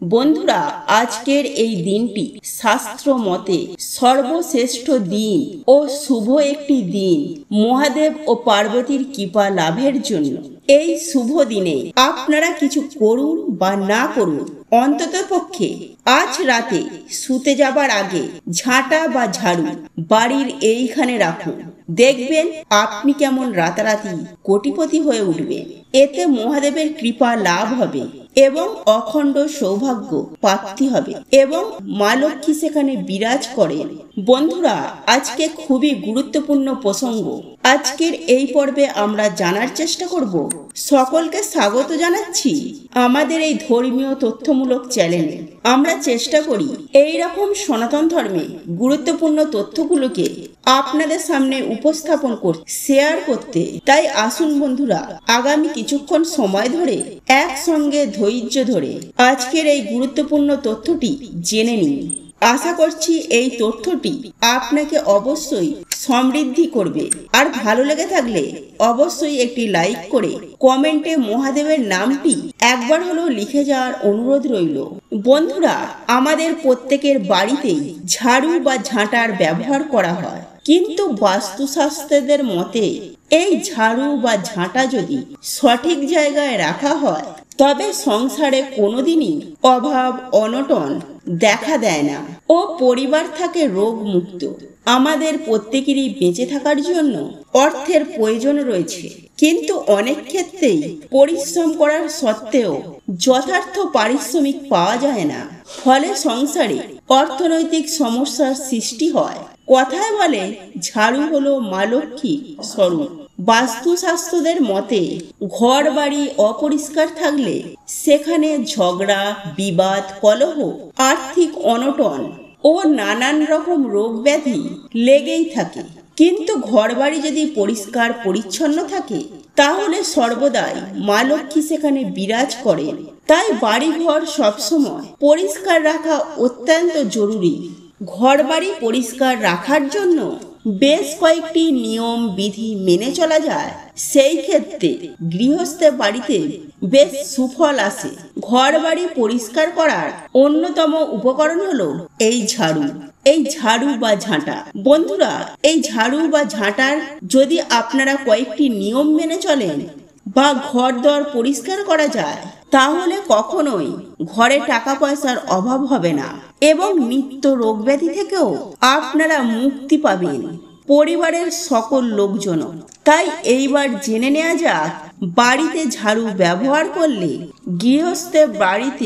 বন্ধুরা, আজকের এই দিনটি শাস্ত্র মতে সর্বশ্রেষ্ঠ দিন ও শুভ একটি দিন মহাদেব ও পার্বতীর কৃপা লাভের জন্য। এই শুভ দিনে আপনারা কিছু করুন বা না করুন, অন্ততপক্ষে আজ রাতে শুতে যাবার আগে ঝাঁটা বা ঝাড়ু বাড়ির এইখানে রাখুন। দেখবেন আপনি কেমন রাতারাতি কোটিপতি হয়ে উঠবেন। এতে মহাদেবের কৃপা লাভ হবে এবং অখণ্ড সৌভাগ্য প্রাপ্তি হবে এবং মা লক্ষ্মী সেখানে বিরাজ করেন। বন্ধুরা, আজকে খুবই গুরুত্বপূর্ণ প্রসঙ্গ আজকের এই পর্বে আমরা জানার চেষ্টা করব। সকলকে স্বাগত জানাচ্ছি আমাদের এই ধর্মীয় তথ্যমূলক চ্যানেলে। আমরা চেষ্টা করি এই রকম সনাতন ধর্মে গুরুত্বপূর্ণ তথ্যগুলোকে আপনাদের সামনে উপস্থাপন করতে, শেয়ার করতে। তাই আসুন বন্ধুরা, আগামী কিছুক্ষণ সময় ধরে একসঙ্গে ধৈর্য ধরে আজকের এই গুরুত্বপূর্ণ তথ্যটি জেনে নিন। আশা করছি এই তথ্যটি আপনাকে অবশ্যই সমৃদ্ধি করবে। আর ভালো লেগে থাকলে অবশ্যই একটি লাইক করে কমেন্টে মহাদেবের নামটি একবার হলেও লিখে যাওয়ার অনুরোধ রইল। বন্ধুরা, আমাদের প্রত্যেকের বাড়িতেই ঝাড়ু বা ঝাঁটার ব্যবহার করা হয়, কিন্তু বাস্তুশাস্ত্রদের মতে এই ঝাড়ু বা ঝাঁটা যদি সঠিক জায়গায় রাখা হয় তবে সংসারে কোনোদিনই অভাব অনটন দেখা দেয় না ও পরিবার থাকে রোগ মুক্ত। আমাদের প্রত্যেকেরই বেঁচে থাকার জন্য অর্থের প্রয়োজন রয়েছে, কিন্তু অনেক ক্ষেত্রেই পরিশ্রম করার সত্ত্বেও যথার্থ পারিশ্রমিক পাওয়া যায় না। ফলে সংসারে অর্থনৈতিক সমস্যার সৃষ্টি হয়। কথায় বলে ঝাড়ু হলো মা লক্ষ্মী স্বরূপ। বাস্তুশাস্ত্রদের মতে ঘর বাড়ি অপরিষ্কার থাকলে সেখানে ঝগড়া, বিবাদ, কলহ, আর্থিক অনটন ও নানান রকম রোগ ব্যাধি লেগেই থাকে। কিন্তু ঘর বাড়ি যদি পরিষ্কার পরিচ্ছন্ন থাকে তাহলে সর্বদাই মা লক্ষ্মী সেখানে বিরাজ করেন। তাই বাড়িঘর সবসময় পরিষ্কার রাখা অত্যন্ত জরুরি। ঘর বাড়ি পরিষ্কার রাখার জন্য বেশ কয়েকটি নিয়ম বিধি মেনে চলা যায়। সেই ক্ষেত্রে গৃহস্থের বাড়িতে বেশ সুফল আসে। ঘর বাড়ি পরিষ্কার করার অন্যতম উপকরণ হলো এই ঝাড়ু। এই ঝাড়ু বা ঝাঁটা। বন্ধুরা, এই ঝাড়ু বা ঝাঁটার যদি আপনারা কয়েকটি নিয়ম মেনে চলেন বা ঘর দর পরিষ্কার করা যায় তাহলে কখনোই ঘরে টাকা পয়সার অভাব হবে না এবং নিত্য রোগ ব্যাধি থেকেও আপনারা মুক্তি পাবেন, পরিবারের সকল লোকজন। তাই এইবার জেনে নেওয়া যাক বাড়িতে ঝাড়ু ব্যবহার করলে গৃহস্থের বাড়িতে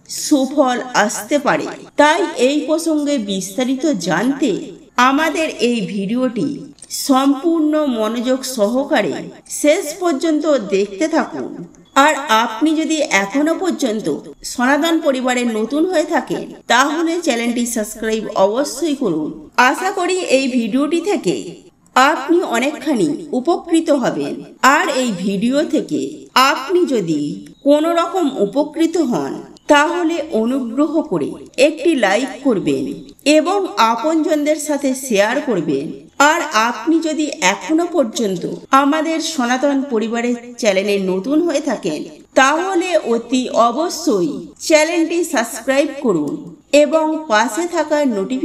সুফল আসতে পারে। তাই এই প্রসঙ্গে বিস্তারিত জানতে আমাদের এই ভিডিওটি সম্পূর্ণ মনোযোগ সহকারে শেষ পর্যন্ত দেখতে থাকুন। আর আপনি যদি এখনো পর্যন্ত সনাতন পরিবারে নতুন হয়ে থাকেন তাহলে চ্যানেলটি সাবস্ক্রাইব অবশ্যই করুন। আশা করি এই ভিডিওটি থেকে আপনি অনেকখানি উপকৃত হবেন। আর এই ভিডিও থেকে আপনি যদি কোনো রকম উপকৃত হন তাহলে অনুগ্রহ করে একটি লাইক করবেন এবং আপনজনদের সাথে শেয়ার করবেন। আর আপনি যদি এখনো পর্যন্ত আমাদের সনাতন পরিবারের চ্যানেলে নতুন হয়ে থাকেন তাহলে অতি অবশ্যই চ্যানেলটি সাবস্ক্রাইব করুন এবং পাশে থাকা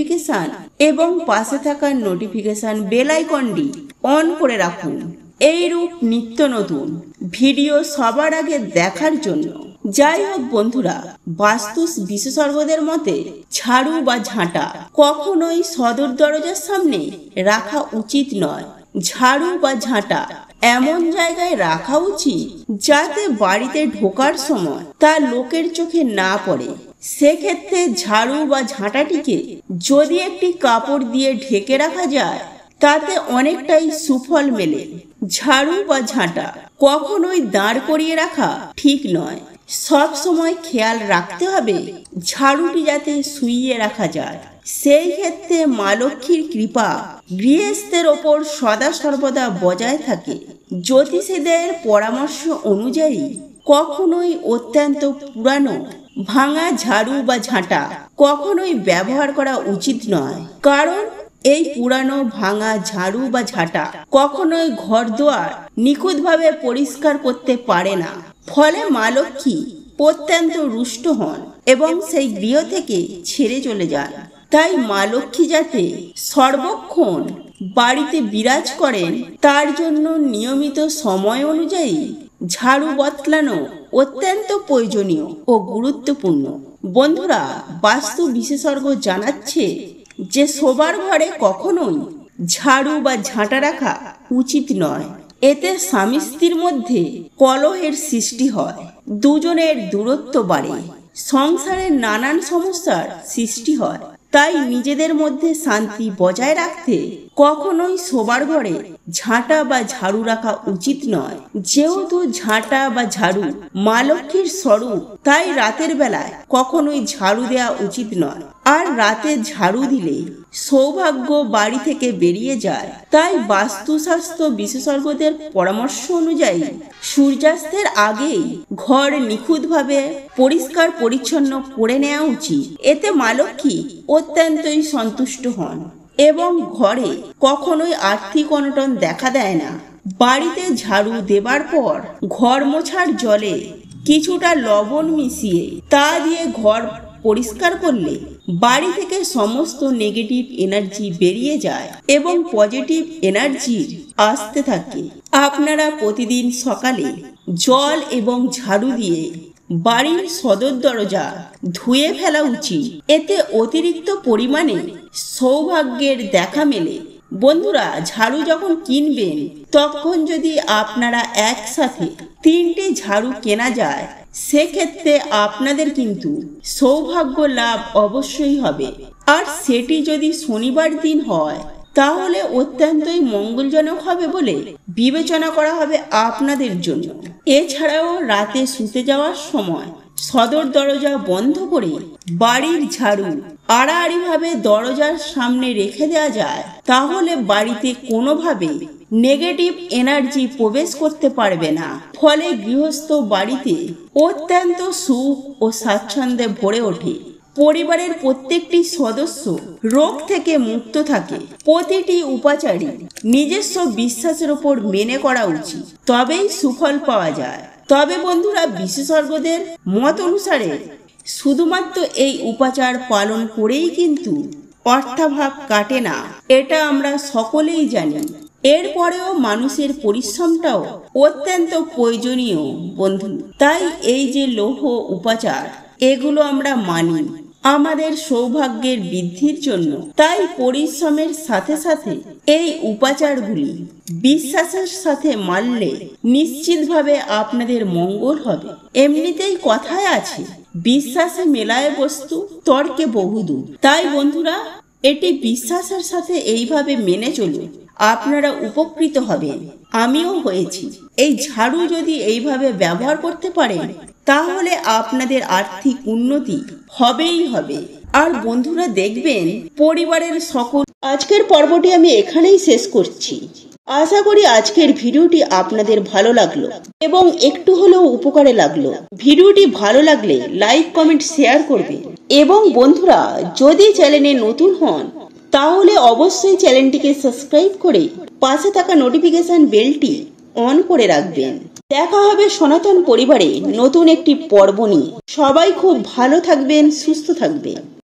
নোটিফিকেশন বেল আইকনটি অন করে রাখুন এইরূপ নিত্য নতুন ভিডিও সবার আগে দেখার জন্য। যাই হোক বন্ধুরা, বাস্তু বিশেষজ্ঞদের মতে ঝাড়ু বা ঝাঁটা কখনোই সদর দরজার সামনে রাখা উচিত নয়। ঝাড়ু বা ঝাঁটা এমন জায়গায় রাখা উচিত যাতে বাড়িতে ঢোকার সময় তা লোকের চোখে না পড়ে। সেক্ষেত্রে ঝাড়ু বা ঝাঁটাটিকে যদি একটি কাপড় দিয়ে ঢেকে রাখা যায় তাতে অনেকটাই সুফল মেলে। ঝাড়ু বা ঝাঁটা কখনোই দাঁড় করিয়ে রাখা ঠিক নয়। সব সময় খেয়াল রাখতে হবে ঝাড়ুটি যাতে শুইয়ে রাখা যায়। সেই ক্ষেত্রে মা লক্ষ্মীর কৃপা গৃহস্থের ওপর সদা সর্বদা বজায় থাকে। জ্যোতিষীদের পরামর্শ অনুযায়ী কখনোই অত্যন্ত পুরানো ভাঙা ঝাড়ু বা ঝাঁটা কখনোই ব্যবহার করা উচিত নয়, কারণ এই পুরানো ভাঙা ঝাড়ু বা ঝাঁটা কখনোই ঘর দুয়ার নিখুঁতভাবে পরিষ্কার করতে পারে না। ফলে মা লক্ষ্মী অত্যন্ত রুষ্ট হন এবং সেই গৃহ থেকে ছেড়ে চলে যান। তাই মা লক্ষ্মী যাতে সর্বক্ষণ বাড়িতে বিরাজ করেন তার জন্য নিয়মিত সময় অনুযায়ী ঝাড়ু বদলানো অত্যন্ত প্রয়োজনীয় ও গুরুত্বপূর্ণ। বন্ধুরা, বাস্তু বিশেষজ্ঞ জানাচ্ছে যে শোবার ঘরে কখনোই ঝাড়ু বা ঝাঁটা রাখা উচিত নয়। এতে স্বামী স্ত্রীর মধ্যে কলহের সৃষ্টি হয়, দুজনের দূরত্ব বাড়ে, সংসারের নানান সমস্যার সৃষ্টি হয়। তাই নিজেদের মধ্যে শান্তি বজায় রাখতে কখনোই শোবার ঘরে ঝাঁটা বা ঝাড়ু রাখা উচিত নয়। যেহেতু ঝাঁটা বা ঝাড়ু মা লক্ষ্মীর স্বরূপ, তাই রাতের বেলায় কখনোই ঝাড়ু দেওয়া উচিত নয়। আর রাতে ঝাড়ু দিলে সৌভাগ্য বাড়ি থেকে বেরিয়ে যায়। তাই বাস্তুশাস্ত্র বিশেষজ্ঞদের পরামর্শ অনুযায়ী সূর্যাস্তের আগেই ঘর নিখুঁতভাবে পরিষ্কার পরিচ্ছন্ন করে নেওয়া উচিত। এতে মা লক্ষ্মী অত্যন্তই সন্তুষ্ট হন এবং ঘরে কখনোই আর্থিক অনটন দেখা দেয় না। বাড়িতে ঝাড়ু দেবার পর ঘর মোছার জলে কিছুটা লবণ মিশিয়ে তা দিয়ে ঘর পরিষ্কার করলে বাড়ি থেকে সমস্ত নেগেটিভ এনার্জি বেরিয়ে যায় এবং পজিটিভ এনার্জি আসতে থাকে। আপনারা প্রতিদিন সকালে জল এবং ঝাড়ু দিয়ে বাড়ির সদর দরজা ধুয়ে ফেলা উচিত। এতে অতিরিক্ত পরিমাণে সৌভাগ্যের দেখা মেলে। বন্ধুরা, ঝাড়ু যখন কিনবেন তখন যদি আপনারা একসাথে 3টে ঝাড়ু কেনা যায়, সেক্ষেত্রে আপনাদের কিন্তু সৌভাগ্য লাভ অবশ্যই হবে। আর সেটি যদি শনিবার দিন হয় তাহলে অত্যন্তই মঙ্গলজনক হবে বলে বিবেচনা করা হবে আপনাদের জন্য। এছাড়াও রাতে শুতে যাওয়ার সময় সদর দরজা বন্ধ করে বাড়ির ঝাড়ু আড়াআড়িভাবে দরজার সামনে রেখে দেওয়া যায়, তাহলে বাড়িতে কোনোভাবে নেগেটিভ এনার্জি প্রবেশ করতে পারবে না। ফলে গৃহস্থ বাড়িতে অত্যন্ত সুখ ও স্বাচ্ছন্দ্যে ভরে ওঠে। পরিবারের প্রত্যেকটি সদস্য রোগ থেকে মুক্ত থাকে। প্রতিটি উপাচারী নিজস্ব বিশ্বাসের উপর মেনে করা উচিত, তবেই সুফল পাওয়া যায়। তবে বন্ধুরা, বিশেষজ্ঞদের মত অনুসারে শুধুমাত্র এই উপাচার পালন করেই কিন্তু অর্থাভাব কাটে না, এটা আমরা সকলেই জানি। এরপরেও মানুষের পরিশ্রমটাও অত্যন্ত প্রয়োজনীয় বন্ধু। তাই এই যে লৌহ উপাচার, এগুলো আমরা মানি আমাদের সৌভাগ্যের বৃদ্ধির জন্য। তাই পরিশ্রমের সাথে সাথে এই উপাচারগুলি বিশ্বাসের সাথে মানলে নিশ্চিতভাবে আপনাদের মঙ্গল হবে। এমনিতেই কথায় আছে, বিশ্বাসে মেলায় বস্তু, তর্কে বহুদূর। তাই বন্ধুরা, এটি বিশ্বাসের সাথে এইভাবে মেনে চলুন, আপনারা উপকৃত হবেন। আমিও হয়েছি। এই ঝাড়ু যদি এইভাবে ব্যবহার করতে পারেন তাহলে আপনাদের আর্থিক উন্নতি হবেই হবে। আর বন্ধুরা, দেখবেন পরিবারের সকল। আজকের পর্বটি আমি এখানেই শেষ করছি। আশা করি আজকের ভিডিওটি আপনাদের ভালো লাগলো এবং একটু হলেও উপকারে লাগলো। ভিডিওটি ভালো লাগলে লাইক, কমেন্ট, শেয়ার করবেন। এবং বন্ধুরা, যদি চ্যানেলে নতুন হন তাহলে অবশ্যই চ্যানেলটিকে সাবস্ক্রাইব করে পাশে থাকা নোটিফিকেশন বেলটি অন করে রাখবেন। দেখা হবে সনাতন পরিবারে নতুন একটি পর্ব নিয়ে। সবাই খুব ভালো থাকবেন, সুস্থ থাকবেন।